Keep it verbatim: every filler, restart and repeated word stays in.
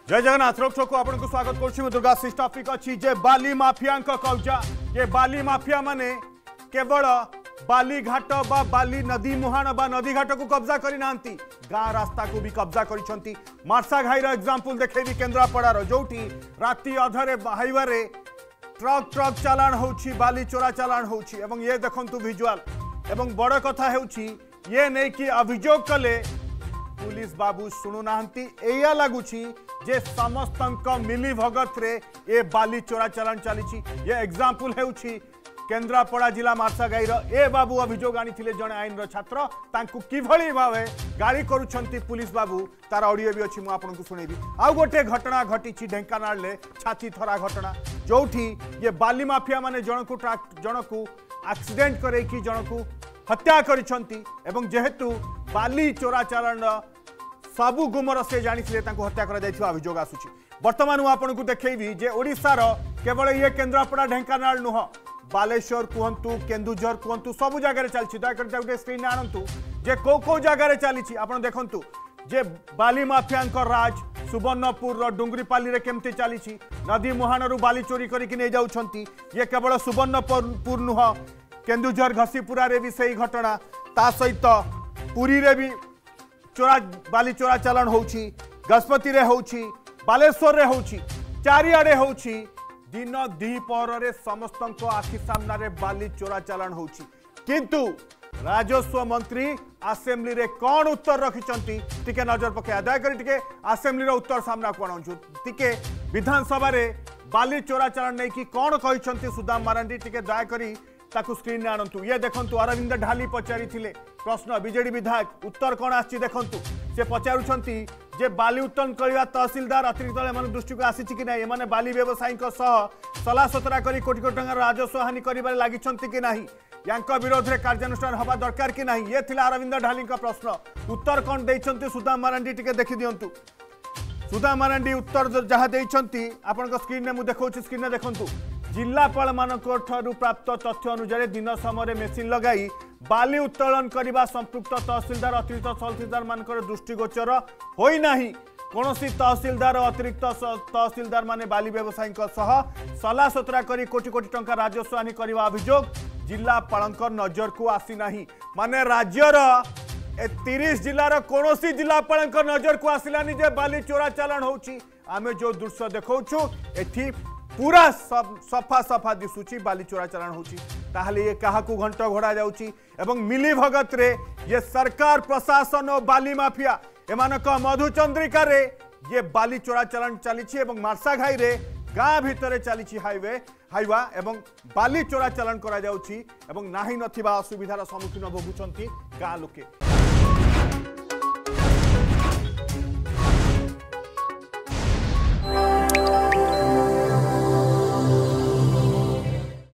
जय जगन्नाथ रोक को आपको स्वागत करुँ दुर्गा सी टॉपिक अच्छी जे बाली माफिया कब्जा ये बाली माफिया माने केवल बाली घाट बा बाली नदी मुहाण बा नदी घाट को कब्जा करना गाँ रास्ता को भी कब्जा कर मार्सा घाईर एग्जांपल देखेबी केन्द्रापड़ार जोटी राति अधरे हाईवे रे ट्रक ट्रक चालाण होउछि बाली चोरा चालाण होउछि एवं ये देखंतु विजुअल एवं बड़ कथा हेउछि ये नहीं कि अभियोग कले पुलिस बाबू शुणु नाहंती एया लागुछि जे समस्त मिली भगत रे ए बाली चोरा चालाण चली ये एग्जांपल हेउछि केन्द्रापड़ा जिला मार्सागाईर ए बाबू अभियोग आनी जड़े आईन छात्र तांकु किभली भावे गाड़ी करुछंती पुलिस बाबू तार ऑडियो भी अच्छी मुझे शुणेबी। आउ गोटे घटना घटी ढेंकानाल ले छाती थरा घटना जोठी ये बाली माफिया माने जनकु जनकु एक्सीडेंट करैकी जनकु हत्या करिछंती एवं जेहेतु बाली चोरा चालाण सबु गुमर से जानी हत्या कर अभियोग आसुची। वर्तमान मु आपको देखैबी जे ओडिशार केवल ये केन्द्रापड़ा ढेंकानाल नुह बालेश्वर कहतु केन्दुझर कहतु सब जगह चलती दयाकर गोटे स्क्रीन आणतु जे को को जगह चली आप देखु जे बाली माफिया राज सुवर्णपुर डुंगरीपाली रे केमती चली नदी मुहाणु बाली चोरी करके जाउछंती ये केवल सुवर्णपुर नुह केन्दुझर घसीपुरा रे भी सही घटना ता सहित पुरी रे भी चोरा बाली चोरा चालाण होउछि गजपति रे होउछि बालेश्वर रे होउछि चारिआडे होउछि दिन द्विपहर रे समस्त आखि सामना रे बाली चोरा चालाण होउछि किंतु राजस्व मंत्री असेंबली रे कौन उत्तर रखिचंती टिके नजर पके दयाकर टिके असेंबली रो उत्तर सामना कोण टिके विधानसभा रे बाली चोरा चालाण नै कि कौन कहिचंती सुदाम मारांडी टिके दयाकरी ताकू स्क्रीन आणतु ये देखंतु अरविंद ढाली पचारि थिले प्रश्न बीजेडी विधायक उत्तर कौन आछि देखंतु से पचारुछंती जे बाली उत्तोलन करवा तहसीलदार अतिरिक्त एम दृष्टि को आसी कि ना एम बाली व्यवसायी सला सतरा कर कोटी कोटी टंका राजस्व हानि कर लगी कि ना या विरोध में कार्यानुष्ठान हवा दरकार कि ना ये थिला अरविंद ढाली प्रश्न उत्तर कौन देइछंती सुदाम मारांडी टिके देखि दियंतु सुदाम मारांडी उत्तर जहाँ देइछंती आपन स्क्रीन में मु देखौछि स्क्रीन में देखंतु जिलापाल मानक प्राप्त तथ्य अनुसार दिन समय मेसीन लगाई बाली उत्तोलन करने संपृक्त तहसीलदार अतिरिक्त तहसीलदार मान दृष्टिगोचर होना कौन तहसीलदार अतिरिक्त तहसीलदार माने बाली व्यवसायी सला सतरा कर कोटी कोटी टंका राजस्व हानि करने अभियोग जिलापाल नजर को आसीना माने राज्यर तीस जिलार कौन जिलापाल नजर को आसलानी जे बाली चोरा चालाण होउछि आमे जो दृश्य देखौछु एठी पूरा सफा सफा दिशुची बाली चोरा चालाण होची ताहले ये कहा को घंटा घोड़ा जाउची एवं मिली भगत रे ये सरकार प्रशासन और बाली माफिया एमानक मधुचंद्रिका रे ये बाली चोरा चालाण चली एवं मार्सा घाई रे गाँ भितर चली हाईवे हाईवा एवं बाली चोरा चालाण करा जाउची एवं नाही नथिबा असुविधार सम्मुखीन भोगुचंती गाँ लोके।